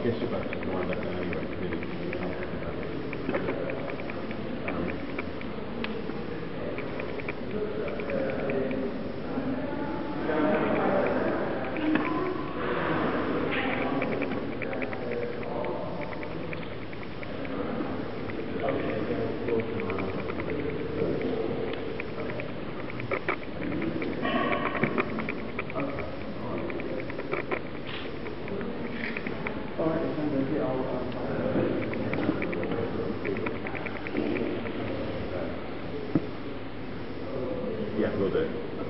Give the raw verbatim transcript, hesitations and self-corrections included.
guess you've got to wind that down anyway, really. Yeah, we'll do.